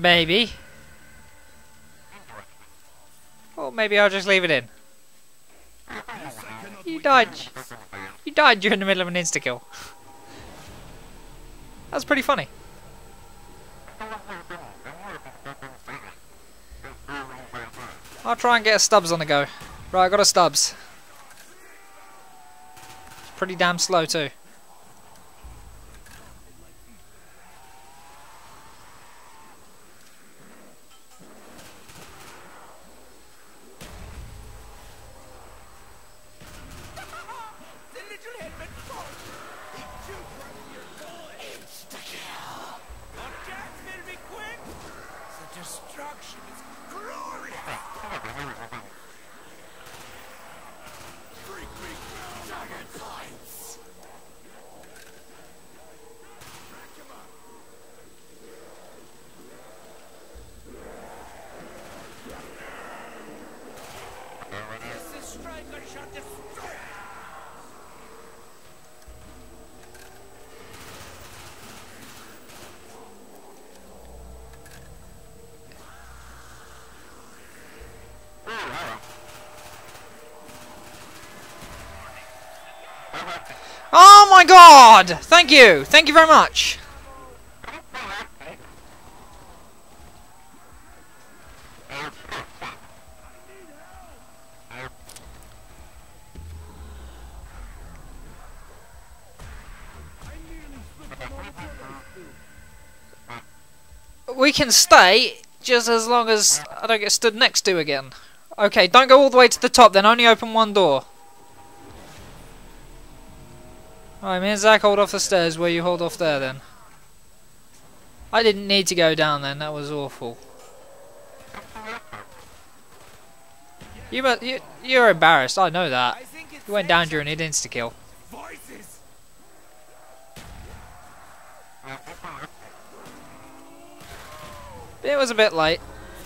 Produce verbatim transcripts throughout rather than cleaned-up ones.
maybe. Or maybe I'll just leave it in. You died. You died during the middle of an insta-kill. That's pretty funny. I'll try and get a Stubbs on the go. Right, I got a Stubbs. It's pretty damn slow too. Oh my god! Thank you! Thank you very much! We can stay, just as long as I don't get stood next to again. Okay, don't go all the way to the top then, only open one door. Alright, me and Zach hold off the stairs where you hold off there then. I didn't need to go down then, that was awful. You, you, you're embarrassed, I know that. You went down during an insta-kill. It was a bit late.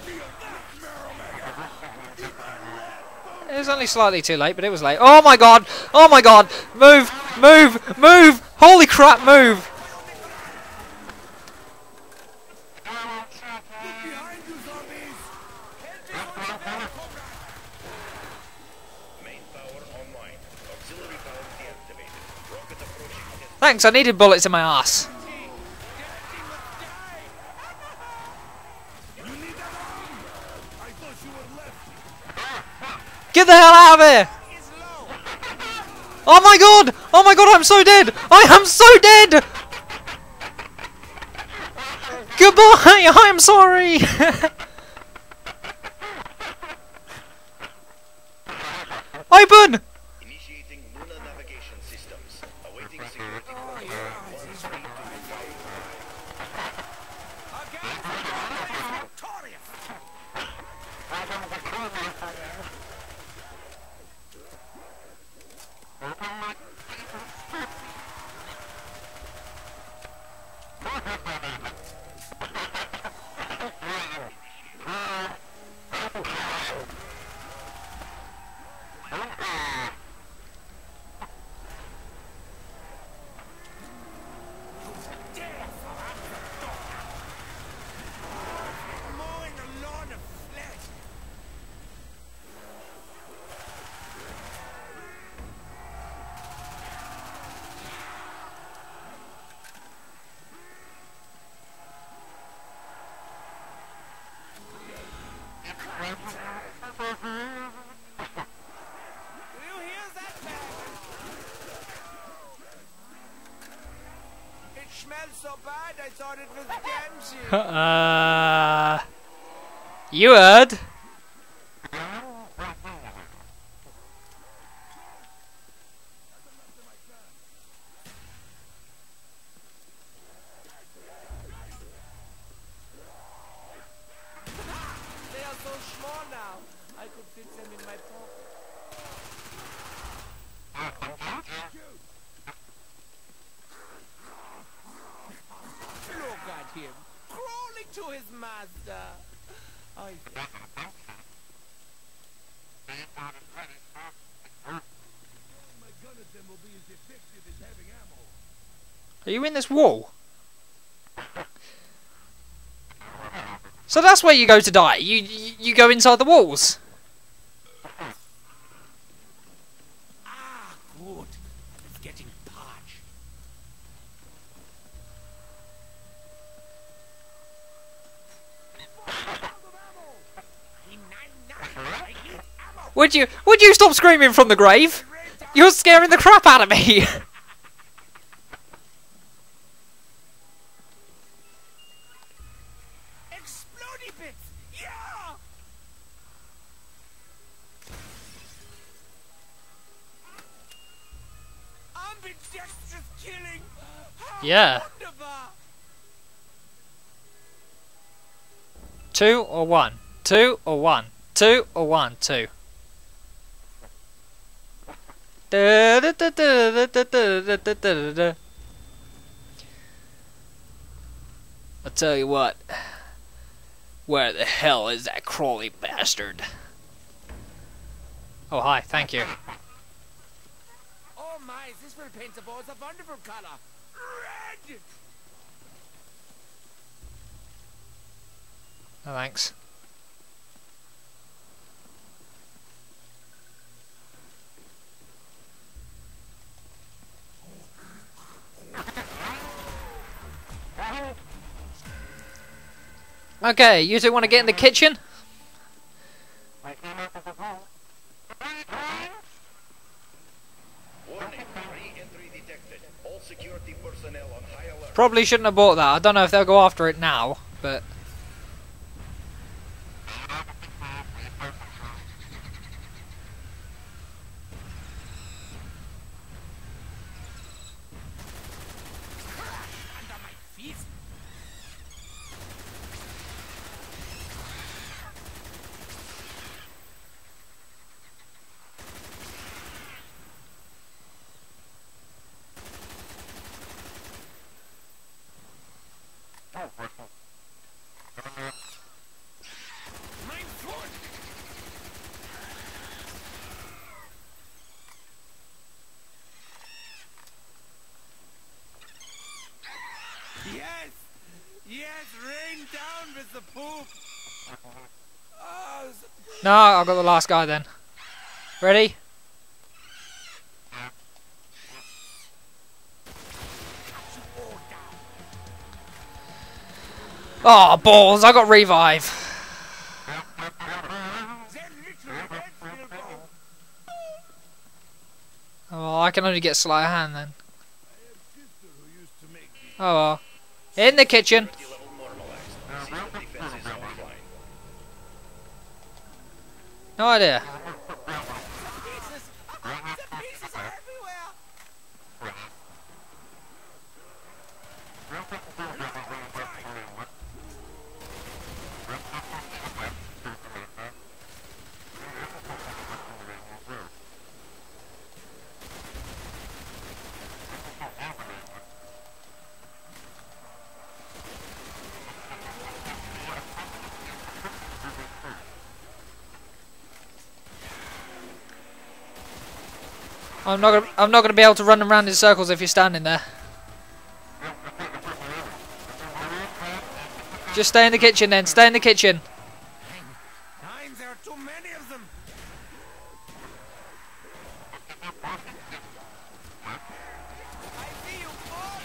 It was only slightly too late, but it was late. Oh my god! Oh my god! Move! Move! Move! Holy crap, move! Thanks, I needed bullets in my ass. Get the hell out of here! Oh my god! Oh my god, I'm so dead! I am so dead! Goodbye! I'm sorry! Open! Initiating lunar navigation systems. Awaiting security clearance. So bad, I thought it was Genji. uh, you heard. They are so small now. I could fit them in my pocket. Look at him, crawling to his master. I Are you in this wall? So that's where you go to die. You you, you go inside the walls. Ah, good. It's getting parched. Would you would you stop screaming from the grave? You're scaring the crap out of me. Explodey bits! Yeah! Ambidextrous killing! How Yeah. wonderful! Two or one? Two or one? Two or one? Two. Da, da, da, da, da, da, da, da, da, da. I'll tell you what. Where the hell is that crawly bastard? Oh, hi. Thank you. Oh my, this will paint the balls a wonderful color. Red! Oh, thanks. Okay, you two want to get in the kitchen? Warning, re-entry detected. All security personnel on high alert. Probably shouldn't have bought that. I don't know if they'll go after it now, but... Under my feet. Mein Freund! Yes! Yes, rain down with the poop! Oh, the No, I got the last guy then. Ready? Oh, balls! I got revive. Their little heads will go. Oh, well, I can only get sleight of hand then. Oh well. In the kitchen. Security level normalized. Secret defenses offline. No idea. Pieces! The pieces are everywhere! I'm not gonna. I'm not gonna be able to run around in circles if you're standing there. Just stay in the kitchen then. Stay in the kitchen. Nine, there are too many of them! I see you all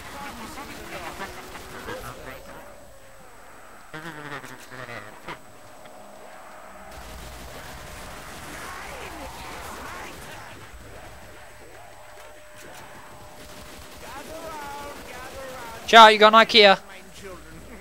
Gather round, gather round, Ciao, you got an IKEA. my children.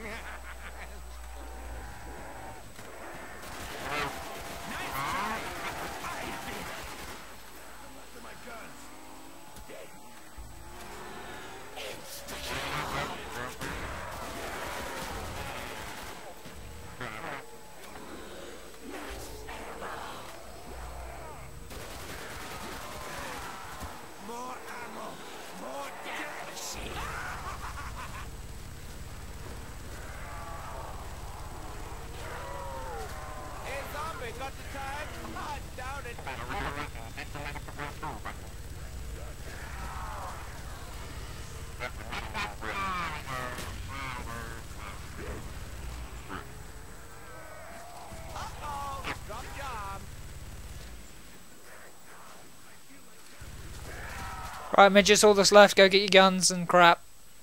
More ammo, more jealousy. Hey, zombie, got the time? I doubt it. Drop job. Right, midgets, all that's left. Go get your guns and crap.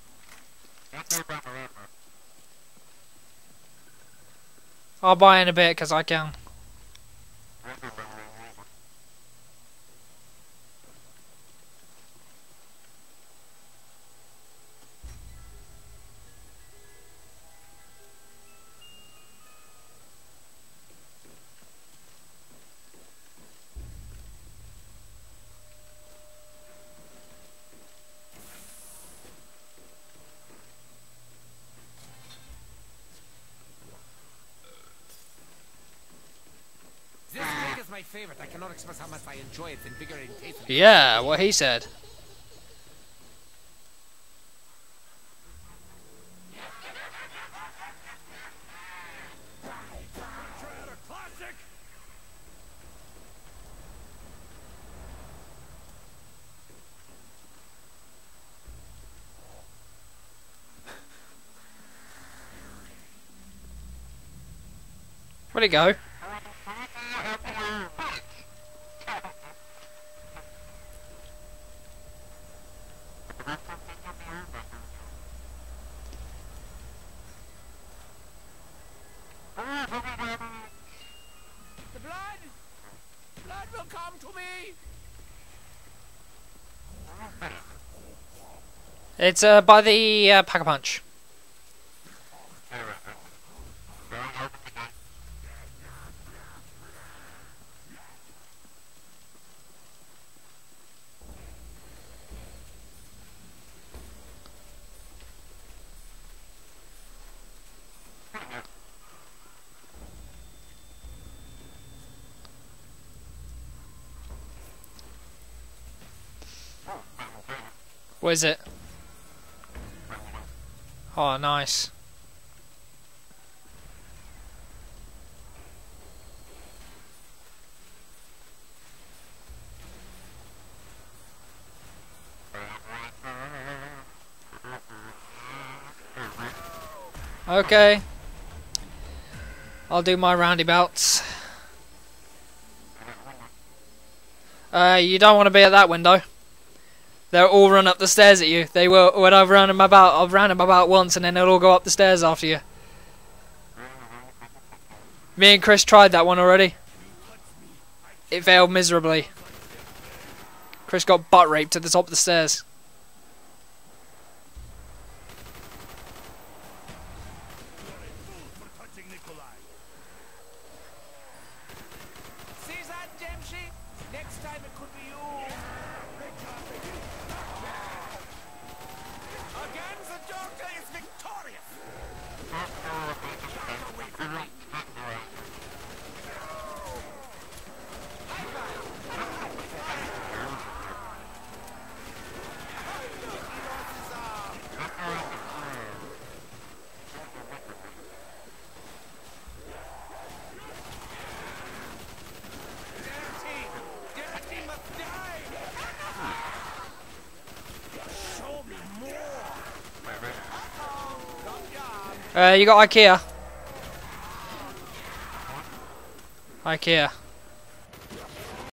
I'll buy in a bit because I can. This steak is my favorite. I cannot express how much I enjoy its invigorating taste. Yeah, what he said. Classic. Where'd it go? The blood. Blood will come to me. It's uh, by the uh, Pack-a-Punch. What is it? Oh, nice. Okay. I'll do my roundabouts. Uh, you don't want to be at that window. They'll all run up the stairs at you. They will. When I've run them about, I've ran them about once, and then they'll all go up the stairs after you. Me and Chris tried that one already. It failed miserably. Chris got butt raped at the top of the stairs. See that, Dempsey? Next time it could be you. Again, the doctor is victorious. Away from me. Uh, you got IKEA. IKEA.